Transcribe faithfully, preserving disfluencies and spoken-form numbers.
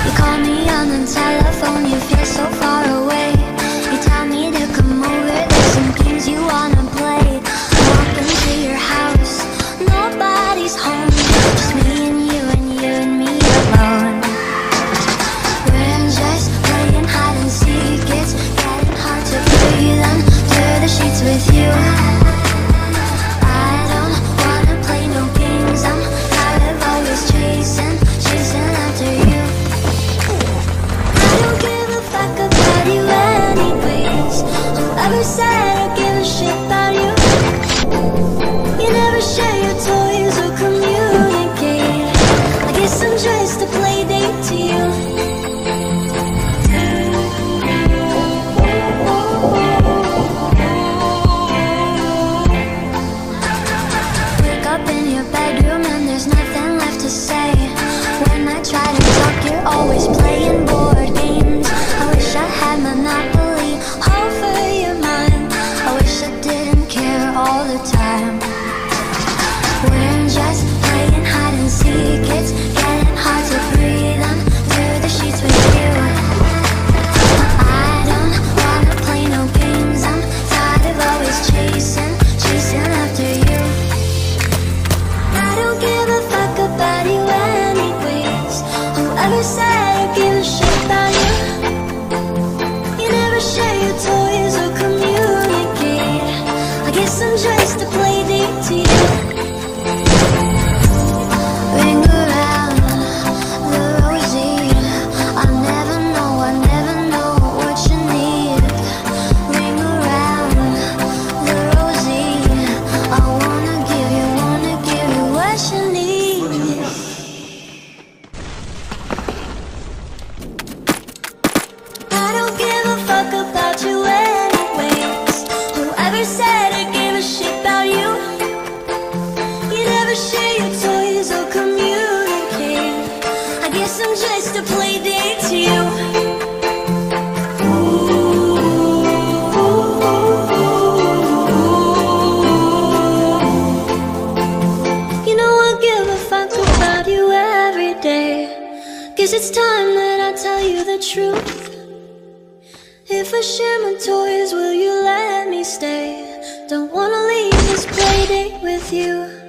You call me on the telephone, you feel so far away. You tell me to come over, there's some games you wanna play. Walk into your house, nobody's home, just me and you and you and me alone. We're just playing hide and seek, it's getting hard to breathe under the sheets with you. I don't wanna play no games, I'm tired of always chasing, chasing after you. I don't give a fuck about you anyways. Whoever said I give a shit about you? You never share your toys or communicate. I guess I'm just a play date to you. Wake up in your bedroom and there's nothing left to say. When I try to talk, you're always playing board games. I wish I had Monopoly over your mind. I wish I didn't care all the time. We're just playing hide and seek, it's getting hard to breathe under the sheets with you. I don't wanna play no games, I'm tired of always chasing, chasing after you. I don't give a fuck about you anyways. Whoever said I give a shit about you? You never share your toys or communicate. I guess I'm just a play date to you. Ring around the rosy, I never know, I never know what you need. Ring around the rosy, I wanna give you, wanna give you what you need. I don't give a fuck about you anyways. Whoever said I gave a shit about you? You never share your toys or communicate. I guess I'm just a play date to you. You know I give a fuck about you every day. Guess it's time that I tell you the truth. If I share my toys, will you let me stay? Don't wanna leave this play date with you.